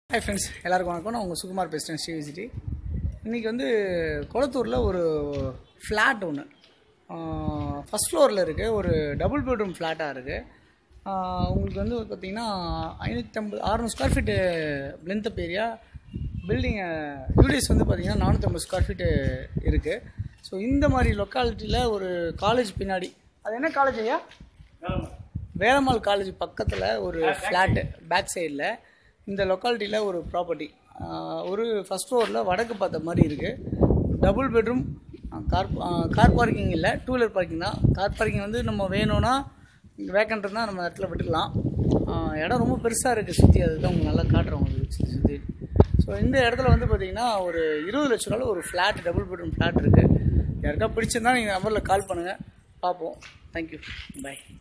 Hi friends, எல்லாருக்கும் வணக்கம். நான் உங்கள் சுகுமார் பேசுகிறேன், ஸ்ரீவிசிட்டி. இன்றைக்கி வந்து கொளத்தூரில் ஒரு ஃப்ளாட் ஒன்று ஃபஸ்ட் ஃப்ளோரில் இருக்குது. ஒரு டபுள் பெட்ரூம் ஃப்ளாட்டாக இருக்குது. உங்களுக்கு வந்து பார்த்திங்கன்னா 600 square feet length of area. Building UDS வந்து பார்த்திங்கன்னா 450 ஸ்கொயர் ஃபீட்டு இருக்குது. ஸோ இந்த மாதிரி லொக்காலிட்டியில் ஒரு காலேஜ் பின்னாடி, அது என்ன காலேஜ் ஐயா? வேலம்மாள் காலேஜ் பக்கத்தில் ஒரு ஃப்ளாட்டு பேக் சைடில் இந்த லொக்காலிட்டியில் ஒரு ப்ராப்பர்ட்டி. ஒரு ஃபஸ்ட் ஃப்ளோரில் வடக்கு பார்த்த மாதிரி இருக்குது. Double bedroom. கார் பார்க்கிங் இல்லை, டூ வீலர் பார்க்கிங் தான். கார் பார்க்கிங் வந்து நம்ம வேணும்னா வேக்கண்ட் இருந்தால் நம்ம இடத்துல விட்டுக்கலாம். இடம் ரொம்ப பெருசாக இருக்குது சுற்றி, அதுதான் உங்களுக்கு நல்லா காட்டுறோம் உங்களுக்கு சுற்றி. ஸோ இந்த இடத்துல வந்து பார்த்திங்கன்னா ஒரு 20 லட்ச ரூபாவில் ஒரு ஃப்ளாட், டபுள் பெட்ரூம் ஃப்ளாட் இருக்குது. யாருக்கா பிடிச்சிருந்தா நீங்கள் நம்பரில் கால் பண்ணுங்கள், பார்ப்போம். தேங்க்யூ, பாய்.